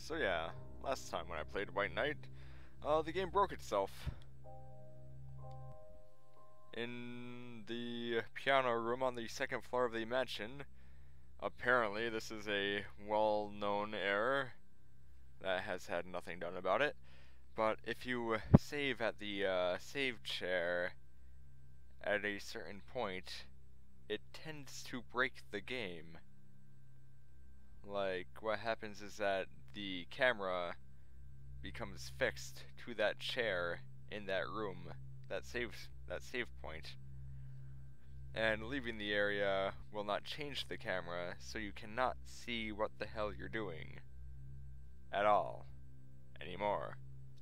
So yeah, last time when I played White Knight, the game broke itself. In the piano room on the second floor of the mansion, apparently this is a well-known error that has had nothing done about it, but if you save at the save chair at a certain point, it tends to break the game. Like, what happens is that the camera becomes fixed to that chair in that room, that save point, and leaving the area will not change the camera, so you cannot see what the hell you're doing at all anymore.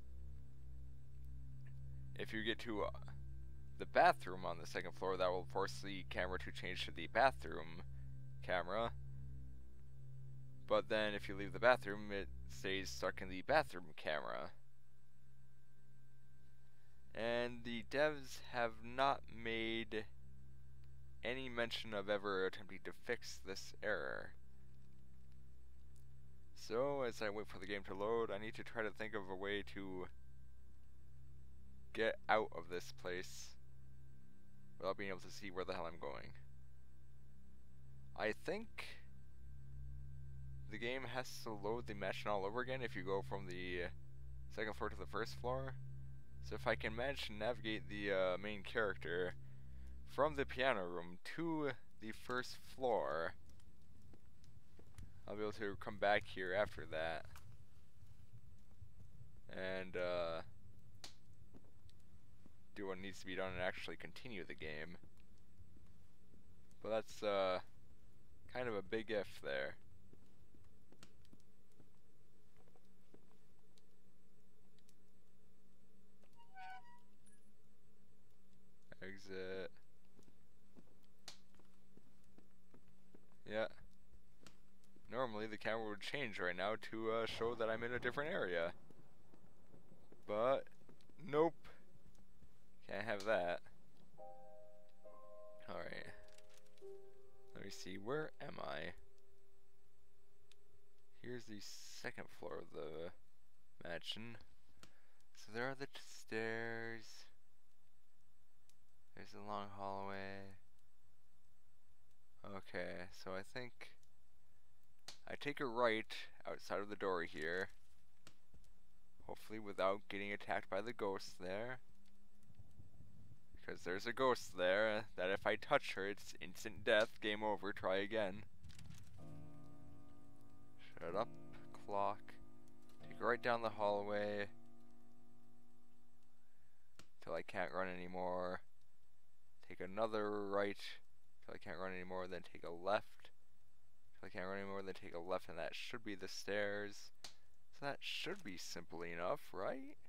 If you get to the bathroom on the second floor, that will force the camera to change to the bathroom camera. But then if you leave the bathroom, it stays stuck in the bathroom camera. And the devs have not made any mention of ever attempting to fix this error. So as I wait for the game to load, I need to try to think of a way to get out of this place without being able to see where the hell I'm going. I think the game has to load the mansion all over again if you go from the second floor to the first floor. So if I can manage to navigate the main character from the piano room to the first floor, I'll be able to come back here after that and do what needs to be done and actually continue the game. But that's kind of a big if there. Exit. Yeah. Normally the camera would change right now to show that I'm in a different area. But nope. Can't have that. Alright. Let me see, where am I? Here's the second floor of the mansion. So there are the stairs. There's a long hallway. Okay, so I think I take a right outside of the door here. Hopefully without getting attacked by the ghost there. Because there's a ghost there that if I touch her, it's instant death, game over, try again. Shut up, clock. Take a right down the hallway till I can't run anymore. Take another right till I can't run anymore, then take a left till I can't run anymore, then take a left, and that should be the stairs. So that should be simple enough, right?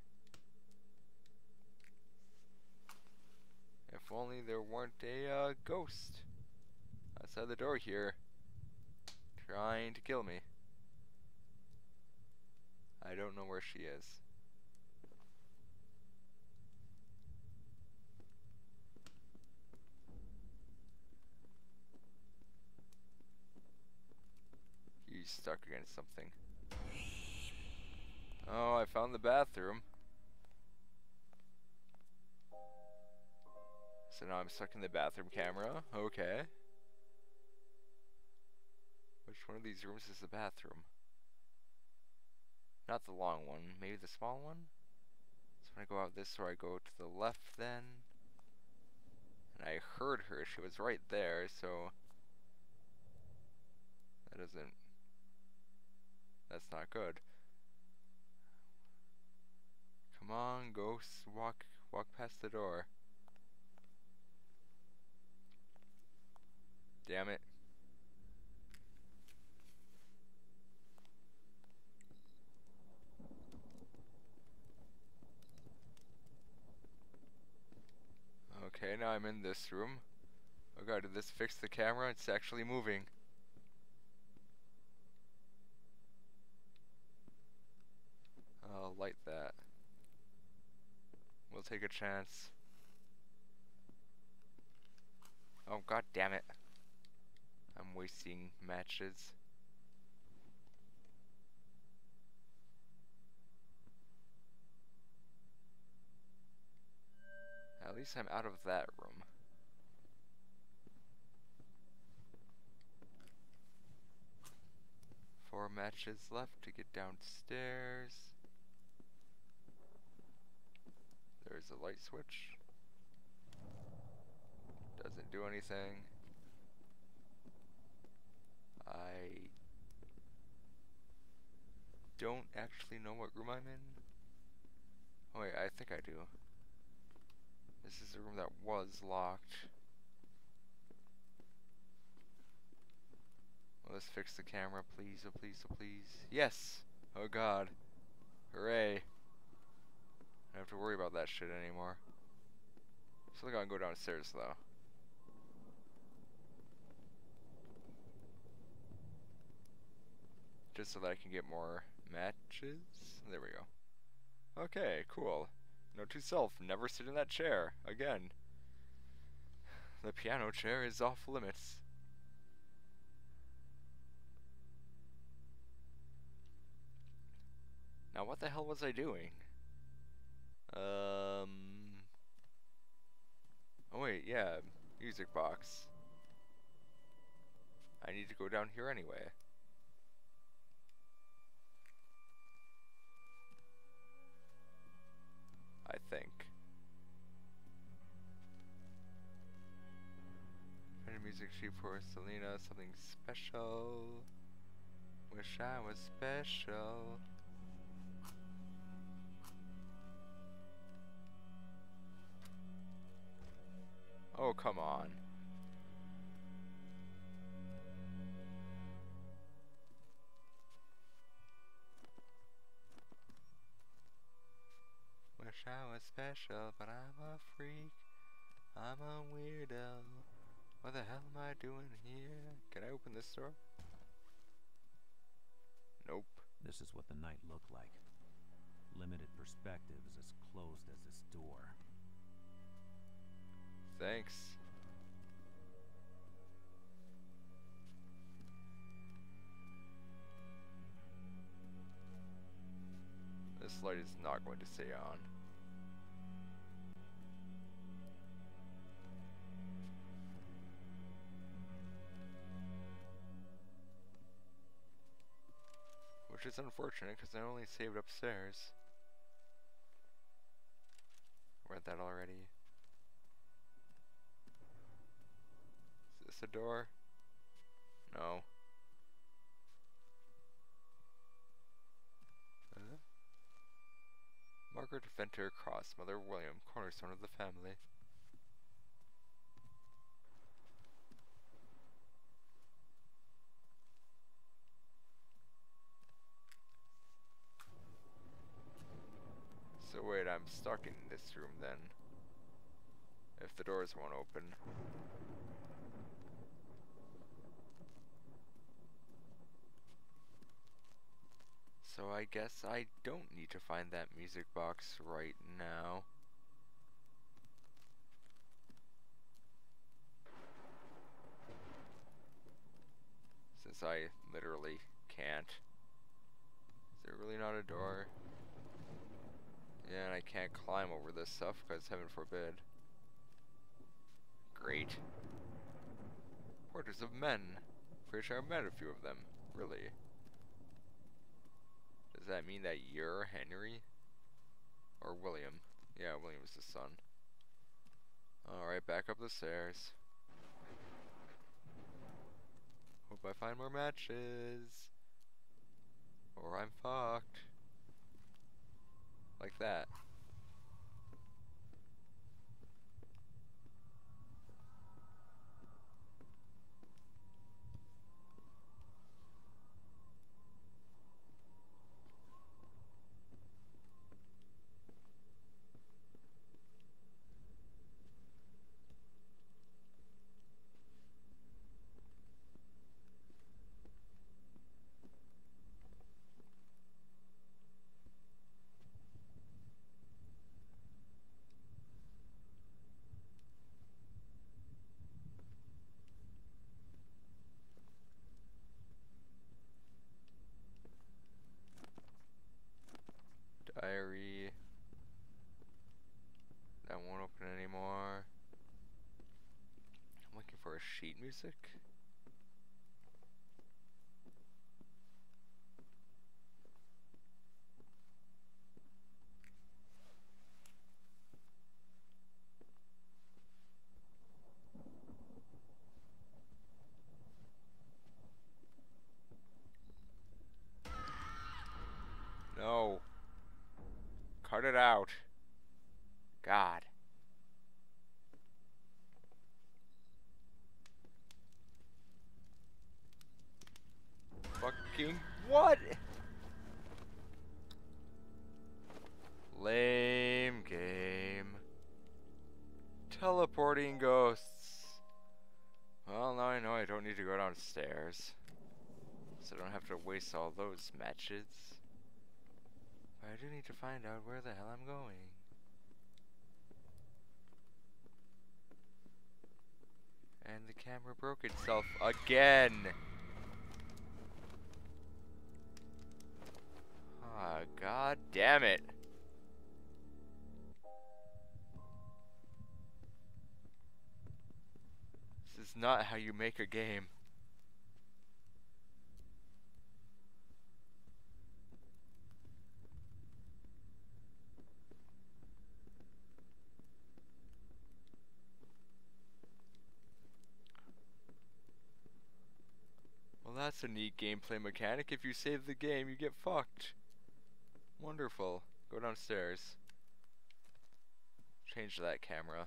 If only there weren't a ghost outside the door here trying to kill me. I don't know where she is. He's stuck against something. Oh, I found the bathroom. So now I'm stuck in the bathroom camera. Okay. Which one of these rooms is the bathroom? Not the long one, maybe the small one? So when I go out this door, I go to the left then. And I heard her, she was right there, so that's not good. Come on, ghosts, walk past the door. Damn it. Okay, now I'm in this room. Oh god, did this fix the camera? It's actually moving. I'll light that. We'll take a chance. Oh god damn it. I'm wasting matches. least I'm out of that room. Four matches left to get downstairs. There's a light switch. Doesn't do anything. I don't actually know what room I'm in. Oh wait, I think I do. This is the room that was locked. Well, let's fix the camera, please, oh please, oh please. Yes! Oh god. Hooray. I don't have to worry about that shit anymore. Still gotta go downstairs though. Just so that I can get more matches. There we go. Okay, cool. Note to self, never sit in that chair again. The piano chair is off limits. Now what the hell was I doing? Oh wait, yeah, music box. I need to go down here anyway. I think. Find a music sheet for Selena, something special. Wish I was special. Oh, come on. Wish I was special, but I'm a freak. I'm a weirdo. What the hell am I doing here? Can I open this door? Nope. This is what the night looked like. Limited perspective is as closed as this door. Thanks. This light is not going to stay on. Which is unfortunate because I only saved upstairs. Read that already. Is this a door? No. Margaret Venter Cross, Mother William, cornerstone of the family. So wait, I'm stuck in this room then. If the doors won't open. So I guess I don't need to find that music box right now. Since I literally can't. Is there really not a door? Yeah, and I can't climb over this stuff because heaven forbid. Great. Portraits of men. Pretty sure I've met a few of them. Really. Does that mean that you're Henry? Or William? Yeah, William's the son. Alright, back up the stairs. Hope I find more matches. Or I'm fucked. Like that. Diary. That won't open broken anymore. I'm looking for a sheet music. No. Cut it out. God. Fucking what? Lame game. Teleporting ghosts. Well, now I know I don't need to go downstairs. So I don't have to waste all those matches. But I do need to find out where the hell I'm going. And the camera broke itself again. Ah, god damn it. This is not how you make a game. Well, that's a neat gameplay mechanic. If you save the game, you get fucked. Wonderful. Go downstairs. Change that camera.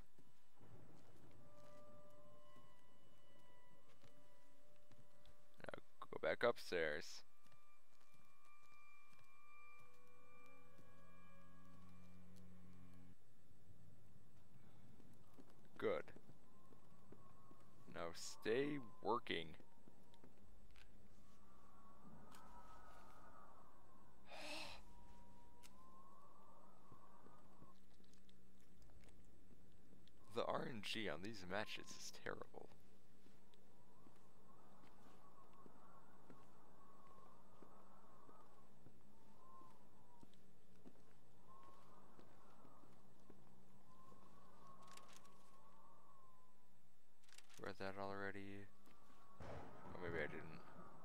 Now go back upstairs. Good. Now stay working. The RNG on these matches is terrible. Read that already. Oh, maybe I didn't.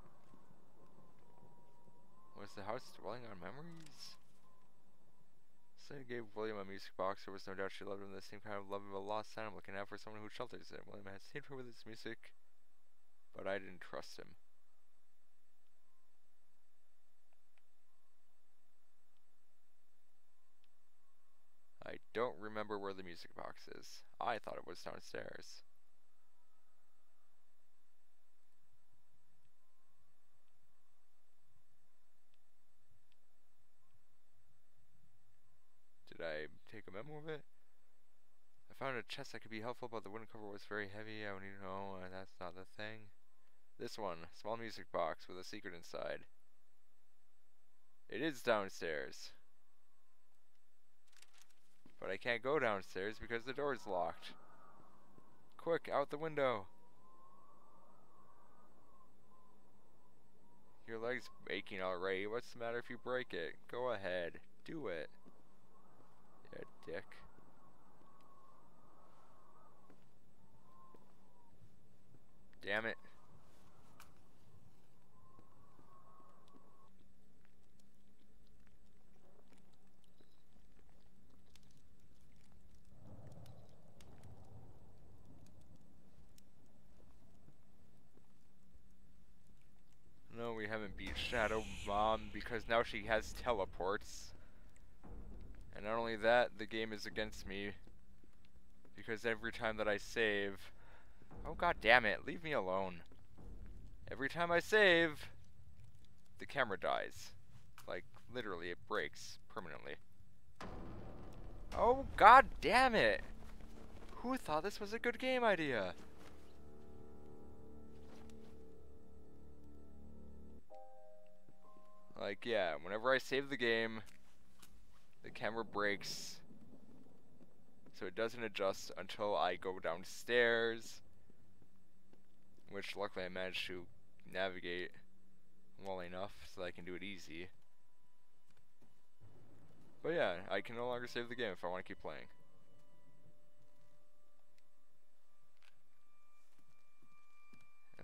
Was the house dwelling on memories? Selena gave William a music box. There was no doubt she loved him the same kind of love of a lost animal can have for someone who shelters it. William had saved her with his music, but I didn't trust him. I don't remember where the music box is. I thought it was downstairs. Did I take a memo of it? I found a chest that could be helpful, but the wooden cover was very heavy. I would need to know that's not the thing. This one, small music box with a secret inside. It is downstairs. But I can't go downstairs because the door is locked. Quick, out the window. Your leg's aching already. What's the matter if you break it? Go ahead. Do it. Yeah, dick. Damn it. No, we haven't beat Shadow Mom because now she has teleports. And not only that, the game is against me because every time that I save... Oh, god damn it, leave me alone. Every time I save, the camera dies. Like, literally, it breaks permanently. Oh, god damn it! Who thought this was a good game idea? Like, yeah, whenever I save the game, the camera breaks. So it doesn't adjust until I go downstairs. Which, luckily, I managed to navigate well enough so that I can do it easy. But yeah, I can no longer save the game if I want to keep playing.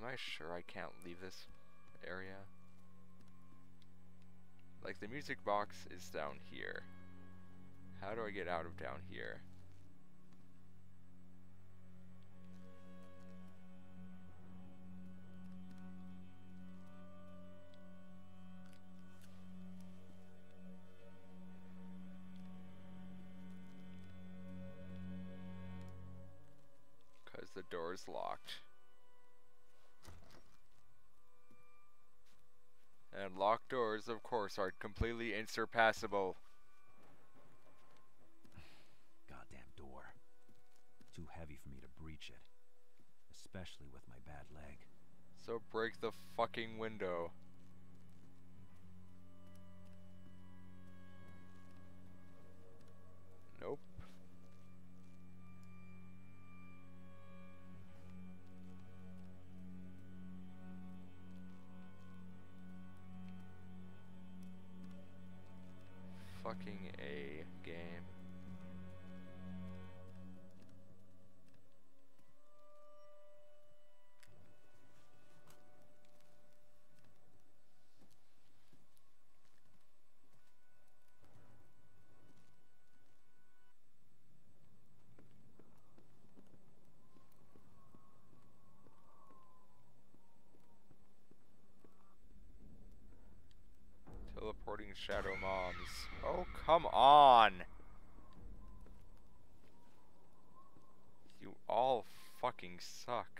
Am I sure I can't leave this area? Like, the music box is down here. How do I get out of down here? Because the door is locked. And locked doors, of course, are completely insurpassable. Goddamn door. Too heavy for me to breach it. Especially with my bad leg. So break the fucking window. Nope. Fucking A game. Teleporting shadow moms. Oh, come on! You all fucking suck.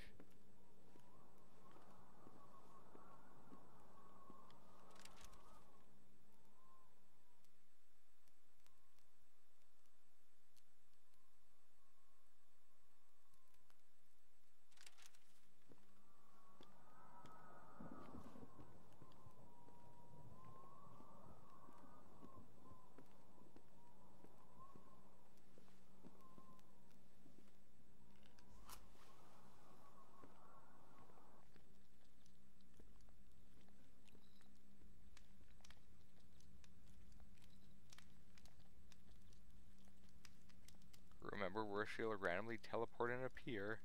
Remember where she'll randomly teleport and appear.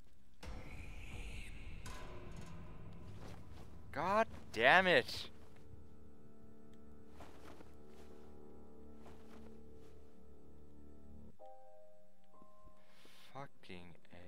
God damn it! Fucking A.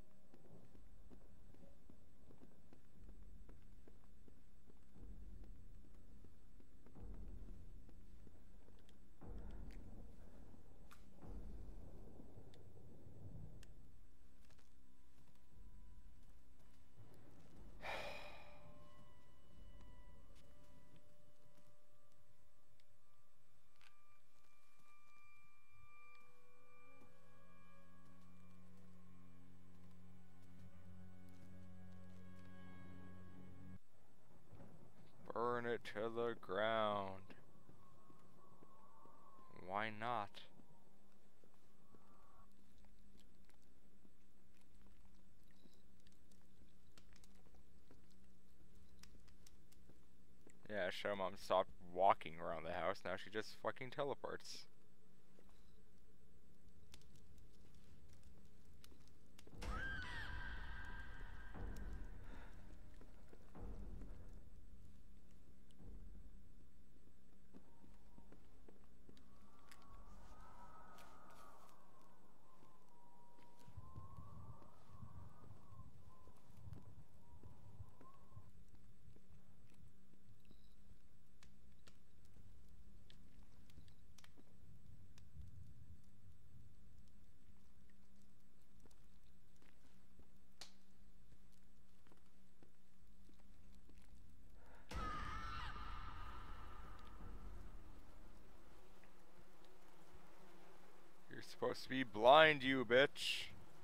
Burn it to the ground. Why not? Yeah, Shadow Mom stopped walking around the house, now she just fucking teleports. You're supposed to be blind, you bitch.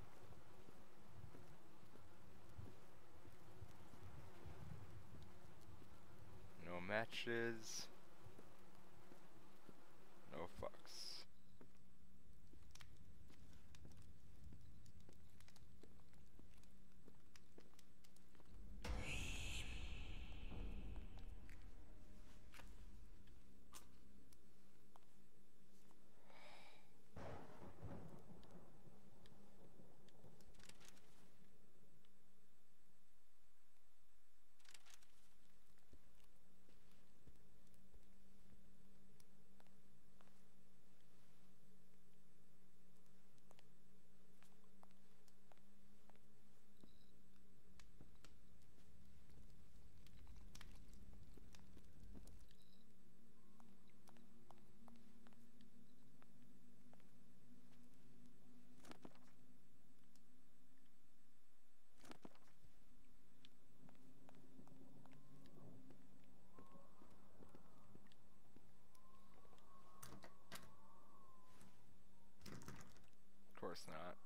No matches. No fucks. course not.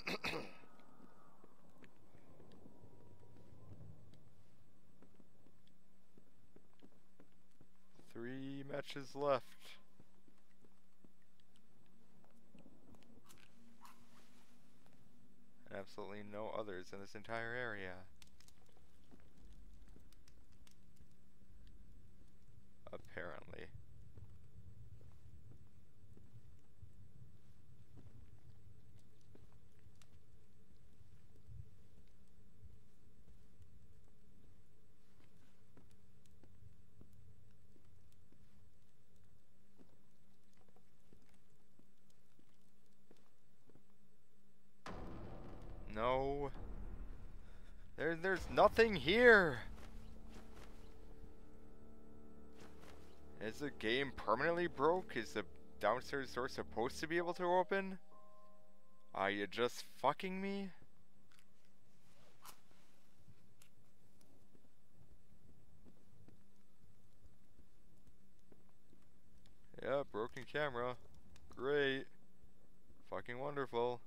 3 matches left. And absolutely no others in this entire area. Apparently. No. There's nothing here. Is the game permanently broke? Is the downstairs door supposed to be able to open? Are you just fucking me? Yeah, broken camera. Great. Fucking wonderful.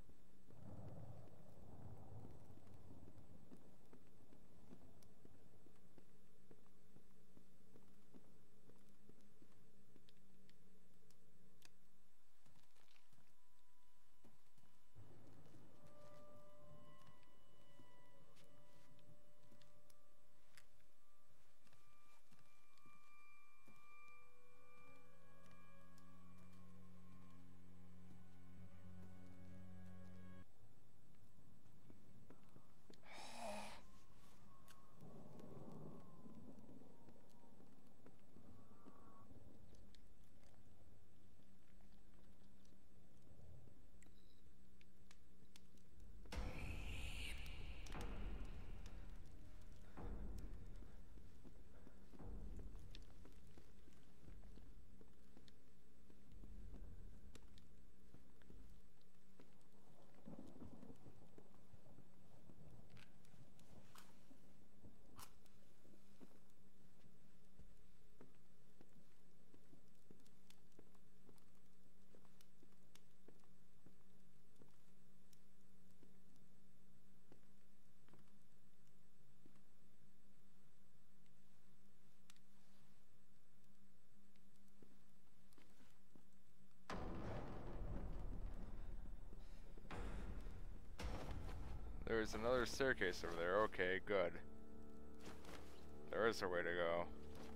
There's another staircase over there. Okay, good. There is a way to go.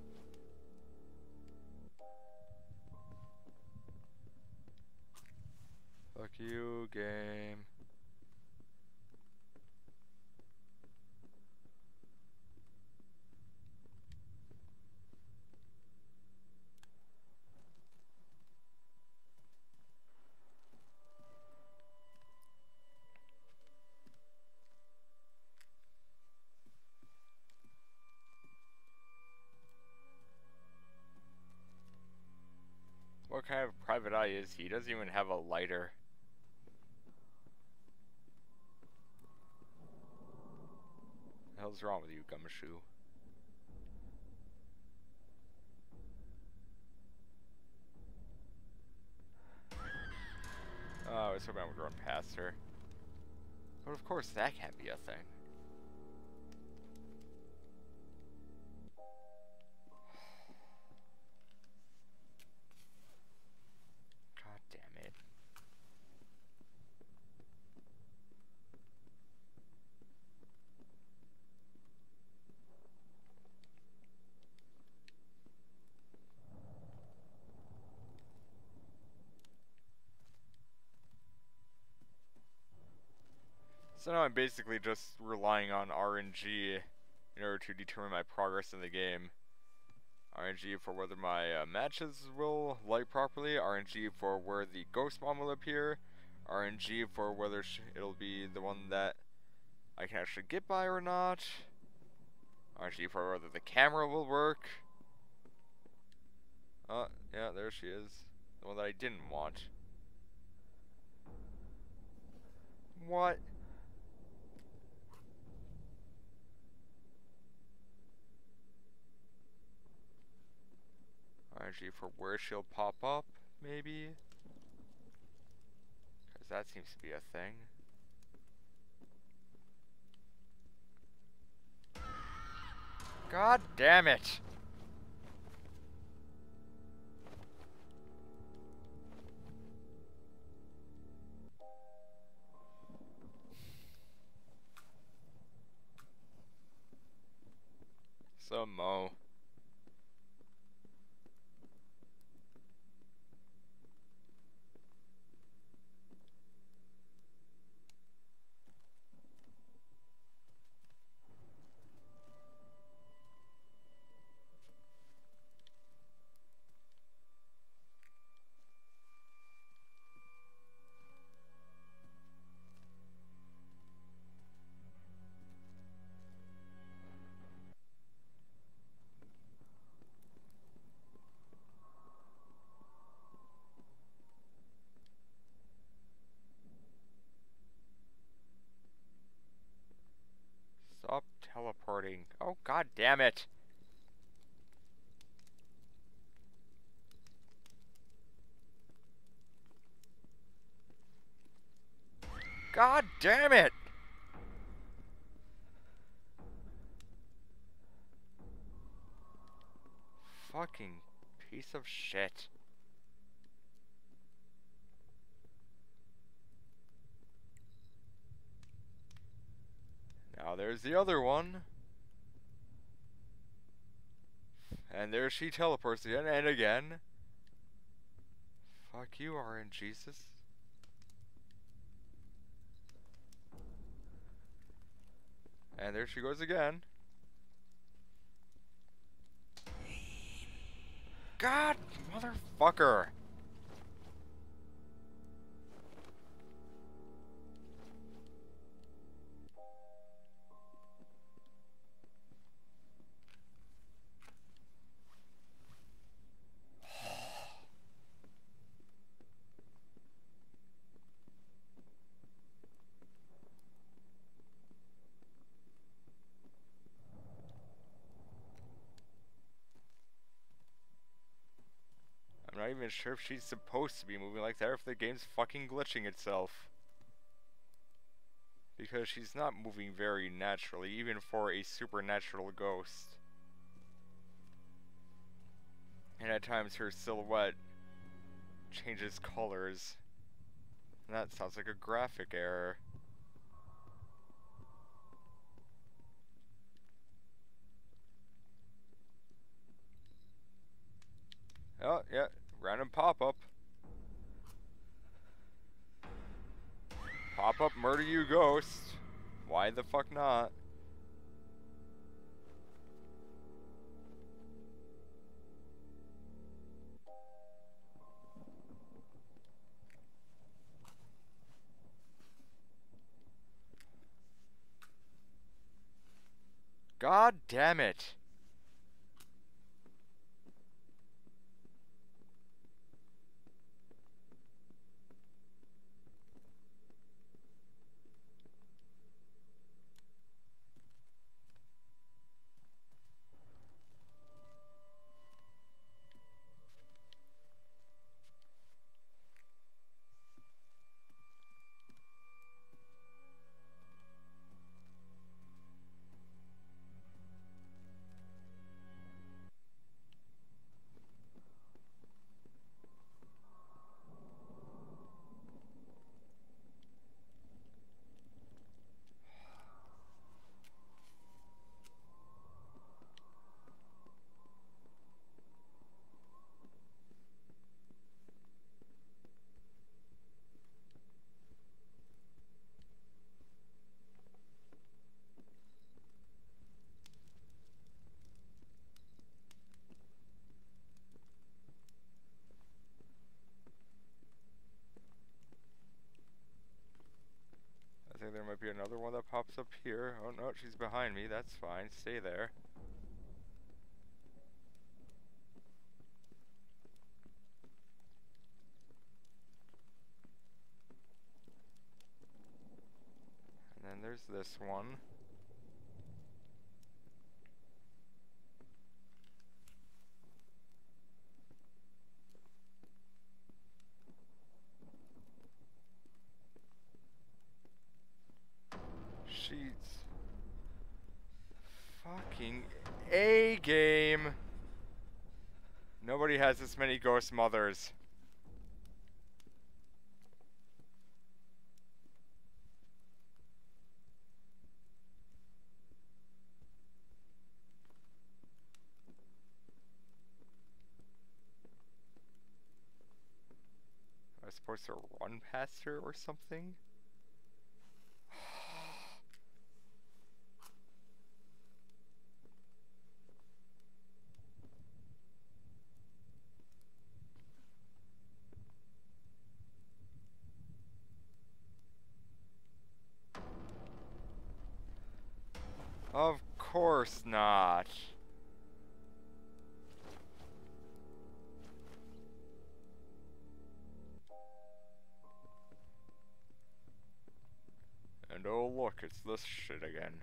Fuck you, game. What kind of private eye is he? He doesn't even have a lighter. What the hell's wrong with you, Gumshoe? Oh, I was hoping I would run past her. But of course that can't be a thing. God damn it. So now I'm basically just relying on RNG in order to determine my progress in the game. RNG for whether my matches will light properly, RNG for where the ghost bomb will appear, RNG for whether it'll be the one that I can actually get by or not, RNG for whether the camera will work. Yeah, there she is. The one that I didn't want. What? RNG for where she'll pop up, maybe? Because Because that seems to be a thing. God damn it! Some mo. Stop teleporting. Oh, god damn it! God damn it! Fucking piece of shit. Now there's the other one. And there she teleports again and again. Fuck you, RNGesus. And there she goes again. God, motherfucker. I'm not even sure if she's supposed to be moving like that or if the game's fucking glitching itself. Because she's not moving very naturally, even for a supernatural ghost. And at times her silhouette changes colors. And that sounds like a graphic error. Oh, yeah, random pop-up. Pop-up murder you ghost. Why the fuck not? God damn it. I think there might be another one that pops up here. Oh no, she's behind me. That's fine. Stay there. And then there's this one. A game. Nobody has this many ghost mothers. Am I supposed to run past her or something? Of course not. And oh look, it's this shit again.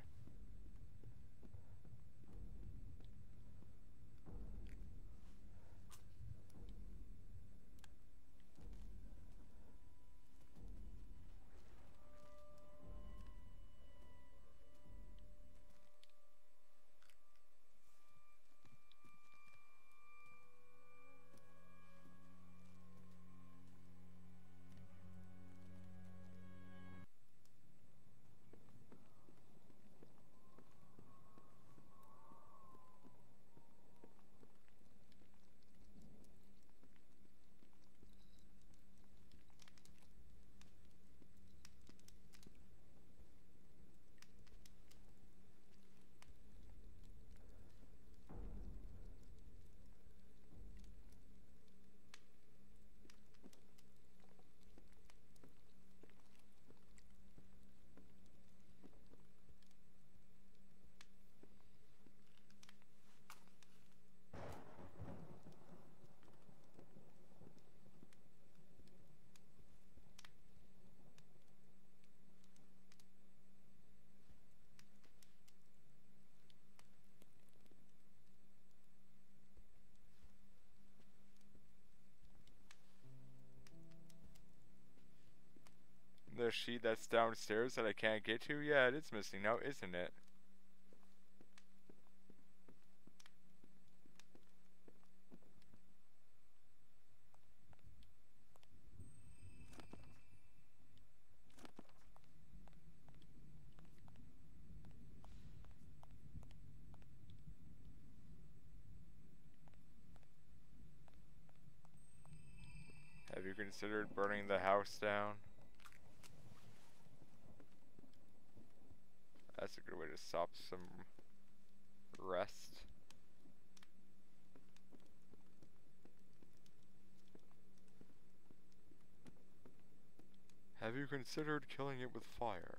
The sheet that's downstairs that I can't get to? Yeah, it is missing now, isn't it? Have you considered burning the house down? That's a good way to stop some rest. Have you considered killing it with fire?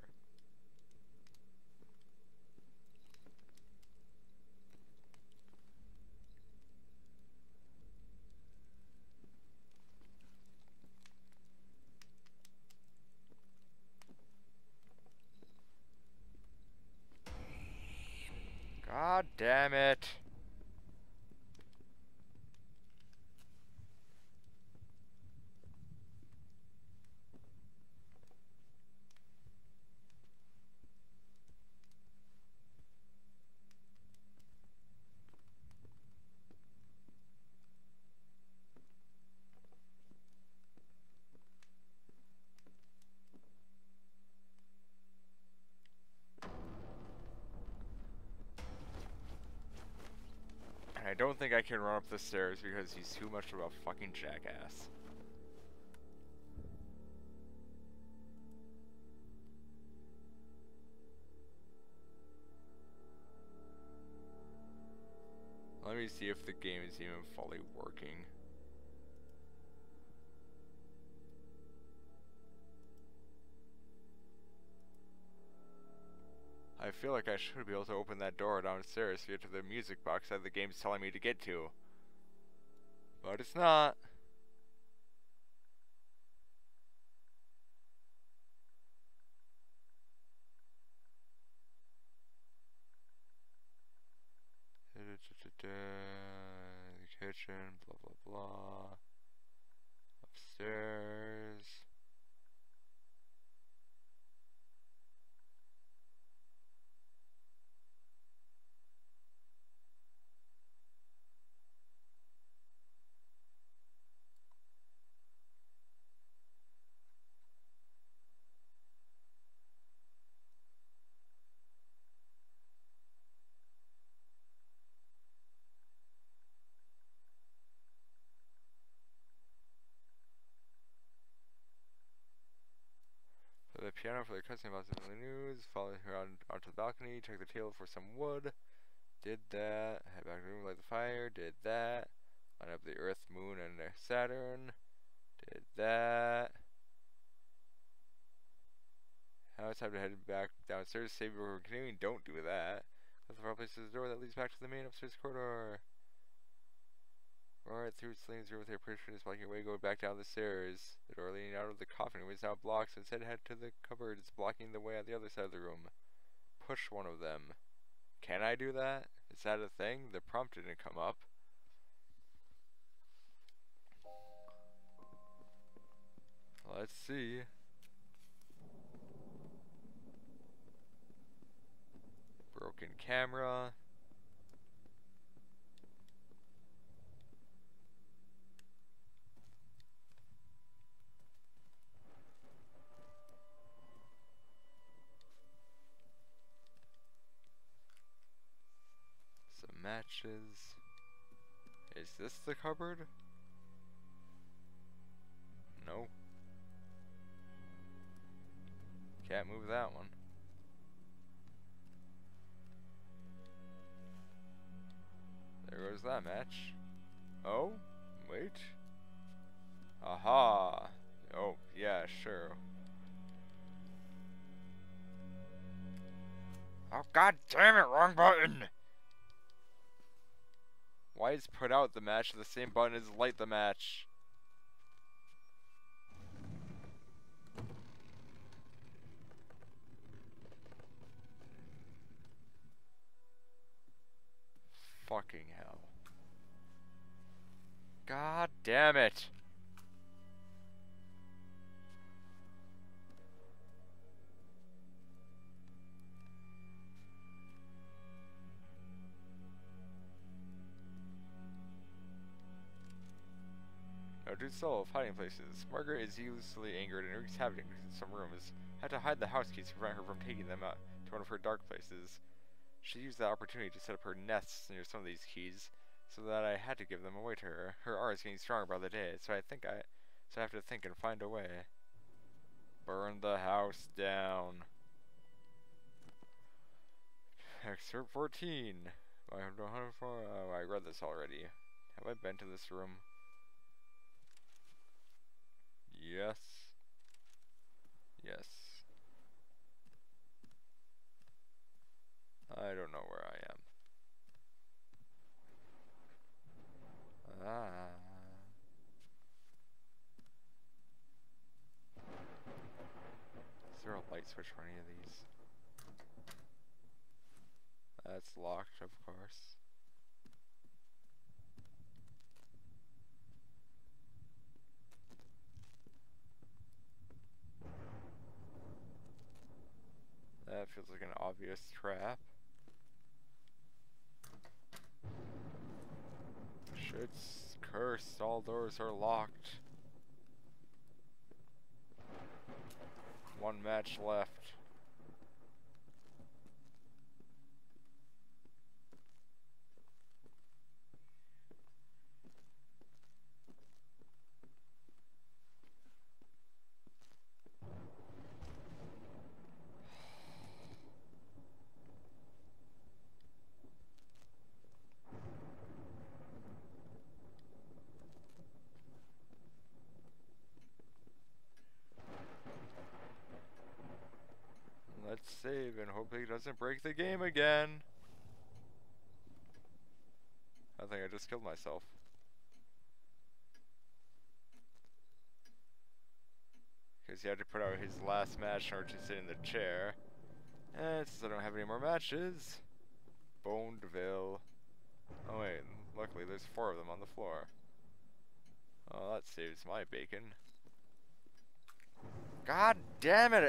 God damn it. I don't think I can run up the stairs because he's too much of a fucking jackass. Let me see if the game is even fully working. I feel like I should be able to open that door downstairs to get to the music box that the game's telling me to get to. But it's not. The kitchen, blah blah blah. Upstairs. The piano for the customer about the news. Follow her onto the balcony. Check the table for some wood. Did that. Head back to the room, light the fire. Did that. Line up the Earth, Moon, and Saturn. Did that. Now it's time to head back downstairs. Save before continuing. Don't do that. That's the fireplace is the door that leads back to the main upstairs corridor. Alright, through Celine's room with her pressure is blocking your way. Go back down the stairs. The door leading out of the coffin room is now blocked, so instead head to the cupboard. It's blocking the way on the other side of the room. Push one of them. Can I do that? Is that a thing? The prompt didn't come up. Let's see. Broken camera. Some matches. Is this the cupboard? No. Can't move that one. There goes that match. Oh, wait. Aha. Oh, yeah, sure. Oh, god damn it, wrong button! Why is put out the match the same button as light the match? Fucking hell. God damn it! No, do so of hiding places. Margaret is uselessly angered and wreaks havoc in some rooms. Had to hide the house keys to prevent her from taking them out to one of her dark places. She used that opportunity to set up her nests near some of these keys, so that I had to give them away to her. Her aura is getting stronger by the day, so I have to think and find a way. Burn the house down. Excerpt 14. Oh, I read this already. Have I been to this room? Yes. Yes. I don't know where I am. Ah. Is there a light switch for any of these? That's locked, of course. That feels like an obvious trap. Shit's cursed, all doors are locked. One match left. Let's save and hope he doesn't break the game again. I think I just killed myself. Because he had to put out his last match in order to sit in the chair. And since I don't have any more matches, Bonedville. Oh wait, luckily there's 4 of them on the floor. Oh, that saves my bacon. God damn it!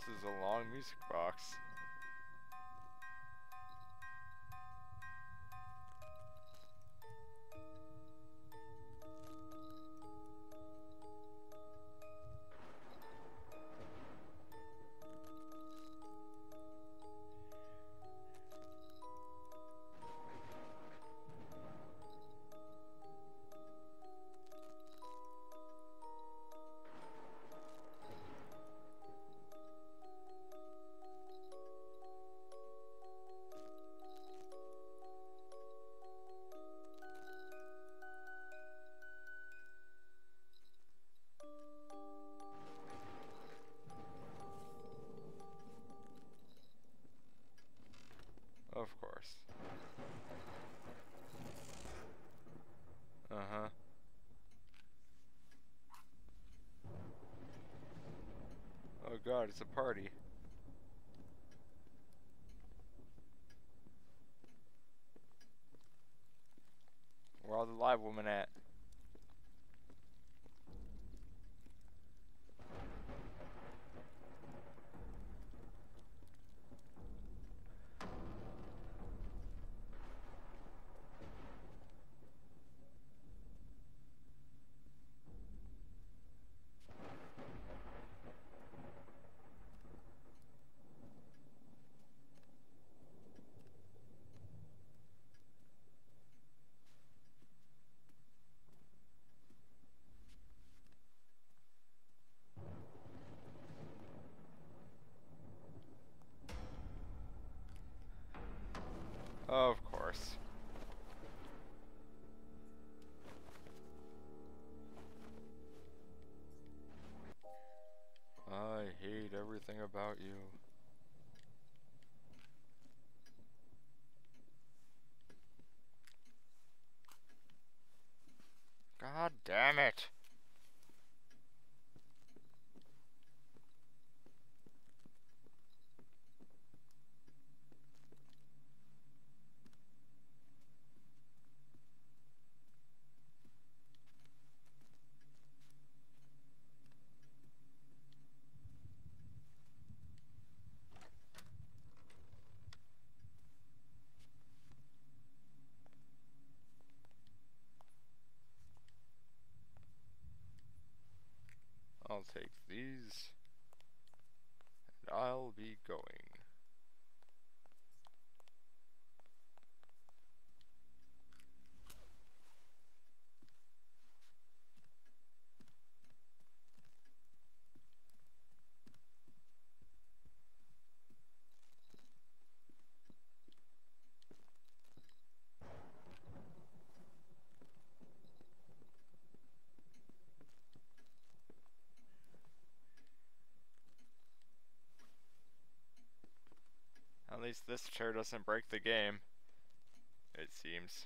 is a long music box. Of course. Uh-huh. Oh god, it's a party. Where all the live women at? Of course. I hate everything about you. God damn it. I'll take these, and I'll be going. At least this chair doesn't break the game, it seems.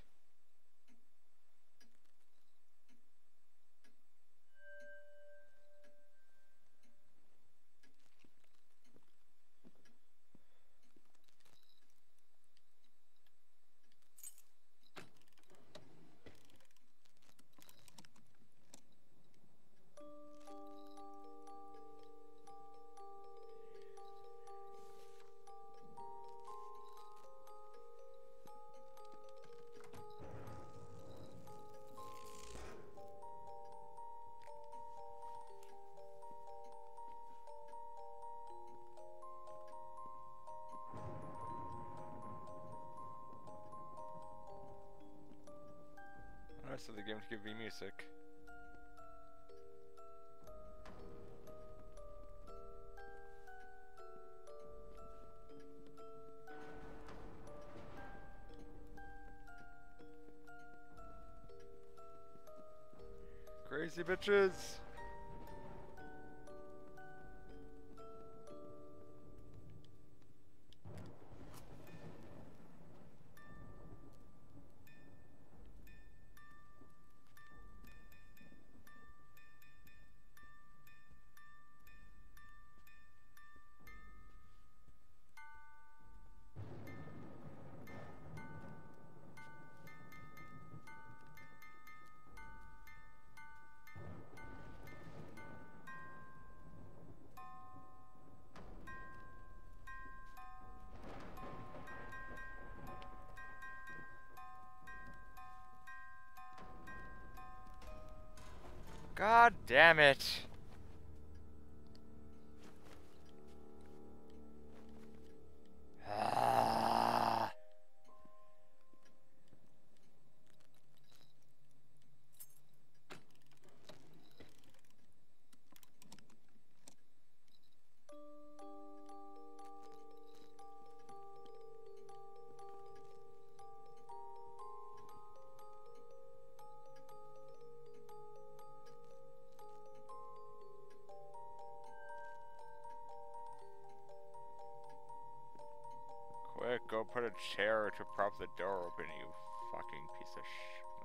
The rest of the game to give me music. Crazy bitches! God damn it. Ah. Quick, go put a chair to prop the door open, you fucking piece of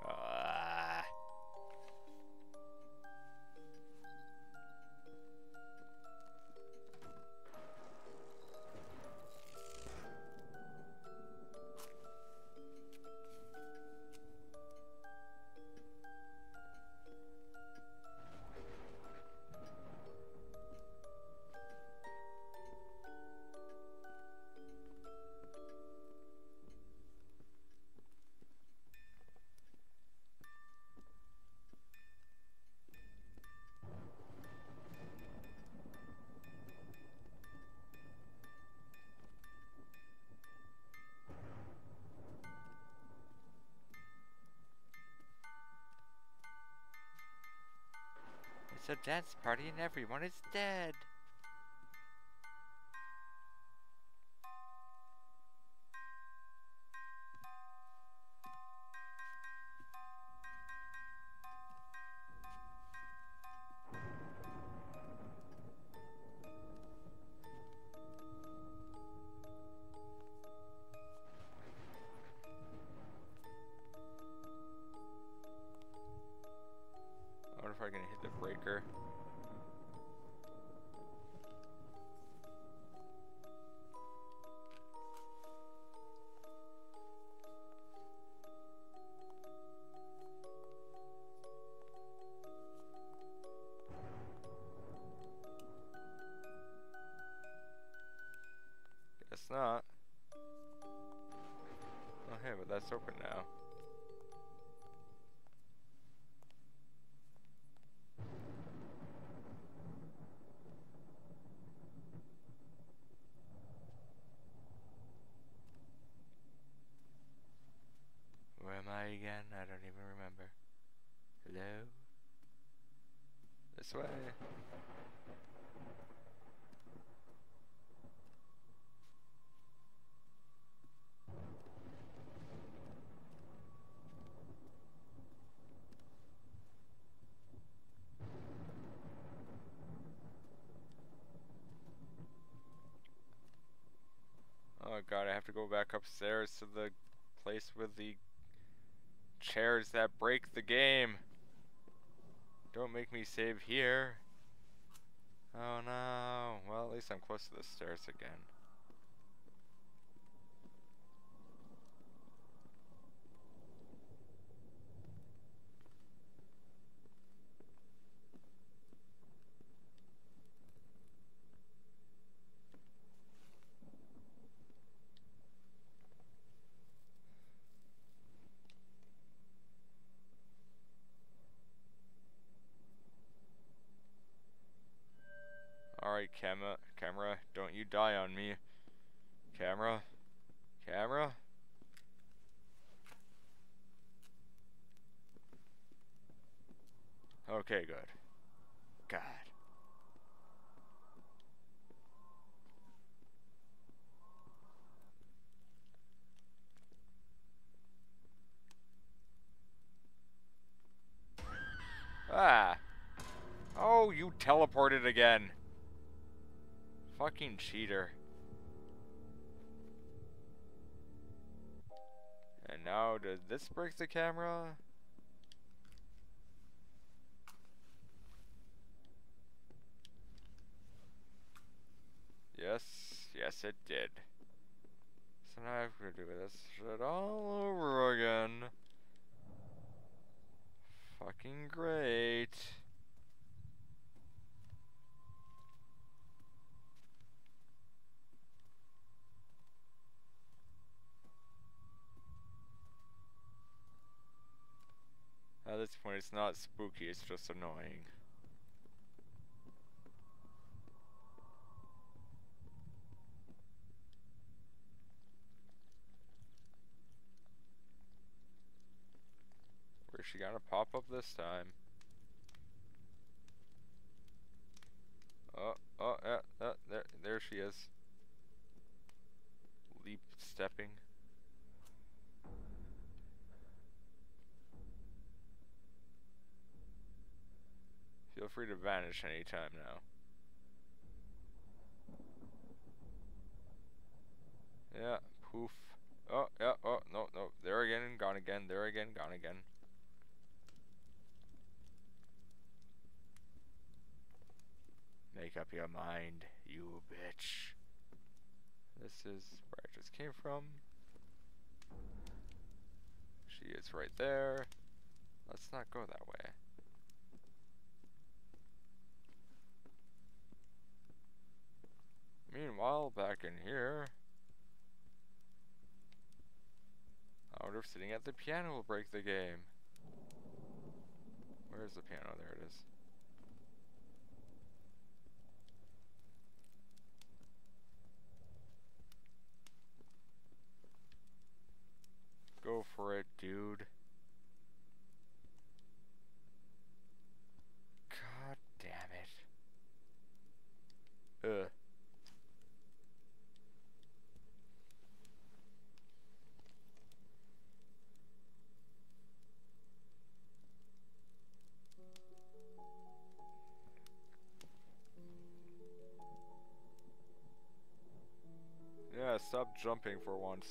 It's a dance party and everyone is dead. I wonder if I can hit the breaker. Guess not. Oh hey, but that's open now. Where am I again? I don't even remember. Hello? This way. Oh god, I have to go back upstairs to the place with the chairs that break the game. Don't make me save here. Oh no. Well, at least I'm close to the stairs again. Alright, camera, don't you die on me. Camera? Okay, good. God. Ah! Oh, you teleported again. Fucking cheater. And now, does this break the camera? Yes it did. So now I have to do this shit all over again. Fucking great. Now this point, it's not spooky, it's just annoying. Where's she gonna pop up this time? Yeah, there she is. Leap stepping. Feel free to vanish anytime now. Yeah, poof. Oh, yeah, oh, no, there again, gone again, there again, gone again. Make up your mind, you bitch. This is where I just came from. She is right there. Let's not go that way. Meanwhile, back in here, I wonder if sitting at the piano will break the game. Where's the piano? There it is. Go for it, dude. God damn it. Ugh. Yeah, stop jumping for once.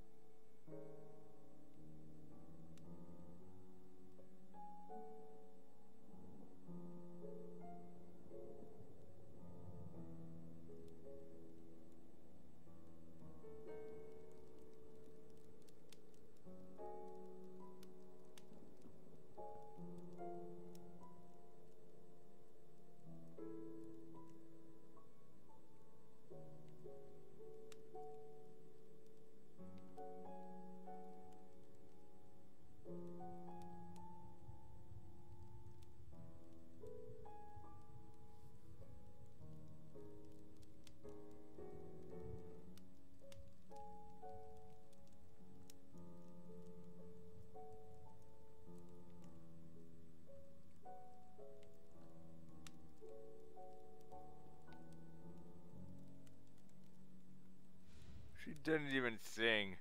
She didn't even sing.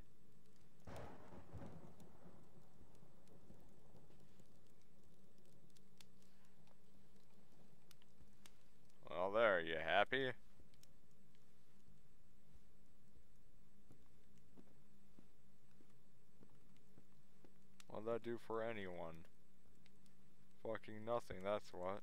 Well, there, you happy? What'd that do for anyone? Fucking nothing, that's what.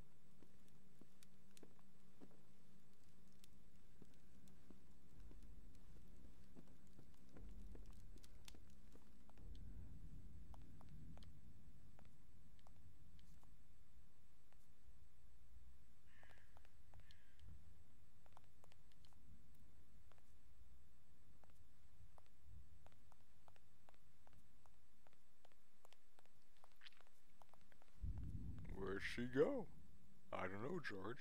Where'd she go? I don't know, George.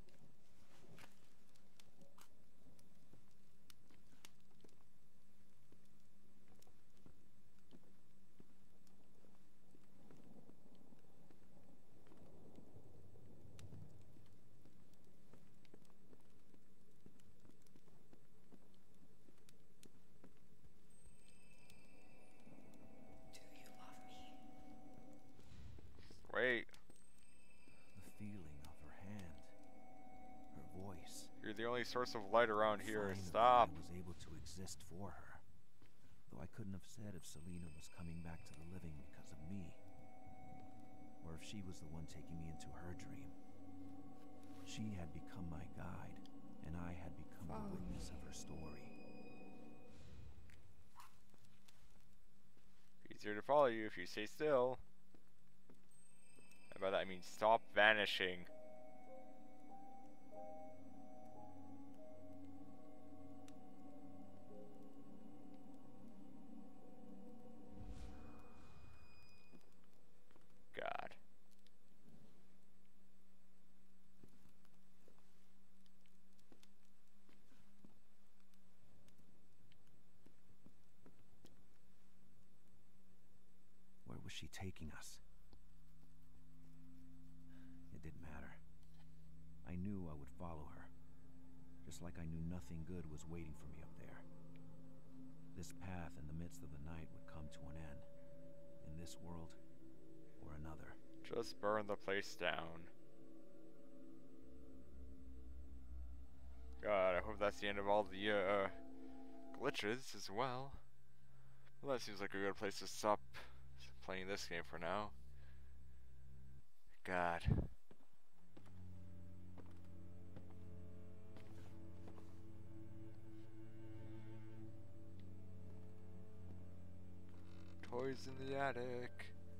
Do you love me? Wait, The feeling of her hand, her voice. you're the only source of light around here. Finally, Stop. I was able to exist for her. Though I couldn't have said if Selena was coming back to the living because of me. Or if she was the one taking me into her dream. She had become my guide, and I had become the witness of her story. Easier to follow you if you stay still. And by that I mean stop vanishing. she taking us? It didn't matter. I knew I would follow her, just like I knew nothing good was waiting for me up there. This path in the midst of the night would come to an end, in this world or another. Just burn the place down. God, I hope that's the end of all the glitches as well. Well, that seems like a good place to stop playing this game for now. God. Toys in the attic.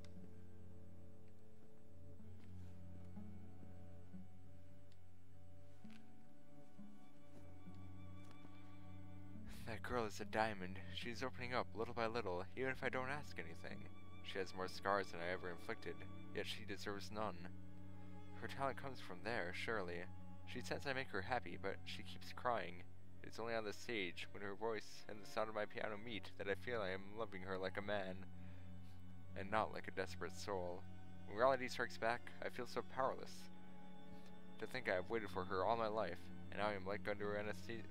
That girl is a diamond. She's opening up little by little, even if I don't ask anything. She has more scars than I ever inflicted, yet she deserves none. Her talent comes from there, surely. She says I make her happy, but she keeps crying. It's only on the stage, when her voice and the sound of my piano meet, that I feel I am loving her like a man, and not like a desperate soul. When reality strikes back, I feel so powerless. To think I have waited for her all my life, and now I am like under anesthesia.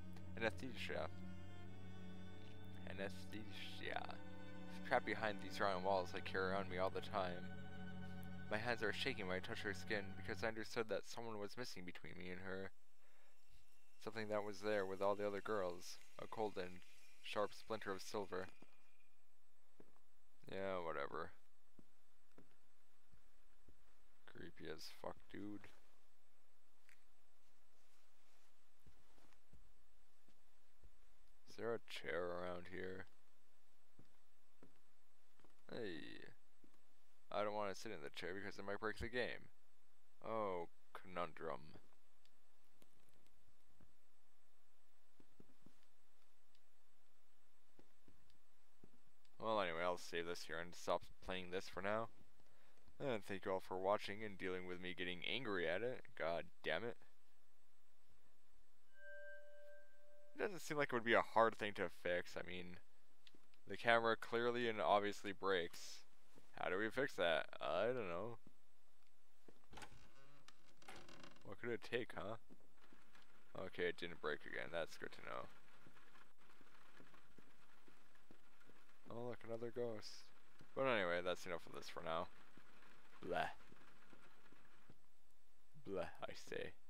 Trapped behind these round walls I carry around me all the time. My hands are shaking when I touch her skin, because I understood that someone was missing between me and her. Something that was there with all the other girls. A cold and sharp splinter of silver. Yeah, whatever. Creepy as fuck, dude. Is there a chair around here? Hey. I don't want to sit in the chair because it might break the game. Oh, conundrum. Well, anyway, I'll save this here and stop playing this for now. And thank you all for watching and dealing with me getting angry at it. God damn it. It doesn't seem like it would be a hard thing to fix. I mean, the camera clearly and obviously breaks. How do we fix that? I don't know. What could it take, huh? Okay, it didn't break again. That's good to know. Oh, look, another ghost. But anyway, that's enough of this for now. Blah. Blah, I say.